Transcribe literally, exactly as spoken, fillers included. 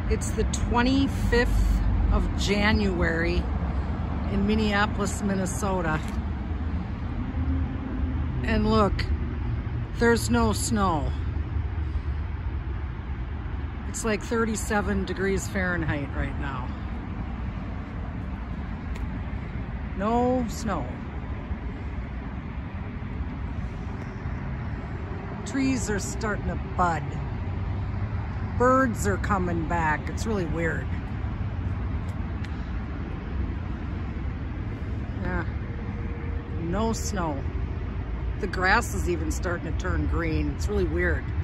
It's the twenty-fifth of January in Minneapolis, Minnesota. And look, there's no snow. It's like thirty-seven degrees Fahrenheit right now. No snow. Trees are starting to bud. Birds are coming back. It's really weird. Yeah. No snow. The grass is even starting to turn green. It's really weird.